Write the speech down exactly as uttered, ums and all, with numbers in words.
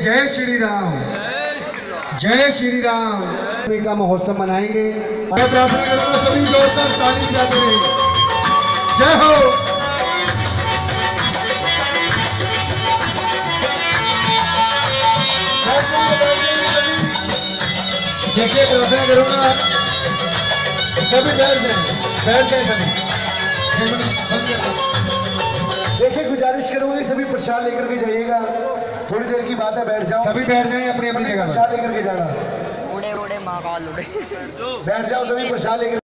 जय श्री राम, जय श्री राम का महोत्सव मनाएंगे। मैं प्रार्थना करूंगा सभी जोरदार ताली बजाते रहे। जय हो। देखिए प्रार्थना करूंगा सभी बैठ जाए, बैठ जाए सभी। देखिए गुजारिश करूंगी सभी प्रसाद लेकर के जाइएगा, थोड़ी देर की बात है, बैठ जाओ सभी, बैठ जाए अपनी अपनी जगह, प्रसाद लेकर के जाना। उड़े उड़े महाकाल उड़े, बैठ जाओ सभी प्रसाद लेकर।